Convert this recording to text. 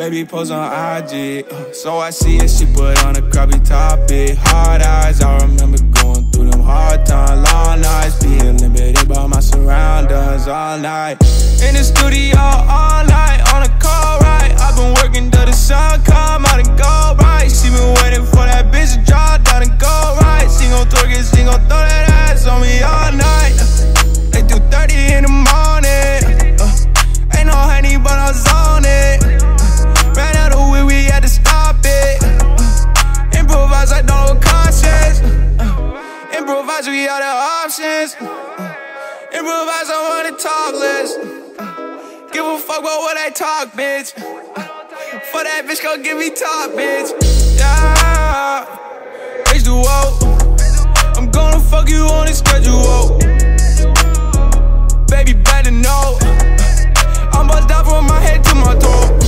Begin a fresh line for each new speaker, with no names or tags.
Baby post on IG, so I see it, she put on a crappy topic. Hard eyes, I remember going through them hard times. Long nights, being limited by my surroundings all night. In the studio all night, on a call right. I've been working till the sun come out and go right. She been waiting for that bitch to drop down and go right. She gon' twerk it, she gon' throw that ass on me all night. They do 30 in the morning. Ain't no honey, but I'm zoning. Ran out of weed, we had to stop it. Improvise, I don't know conscience. Improvise, we out of options. Improvise, I wanna talk less. Give a fuck about what they talk, bitch. For that bitch, go give me top, bitch. Yeah. H2O. I'm gonna fuck you on the schedule. Baby, better know. I'm bust down from my head to my toe.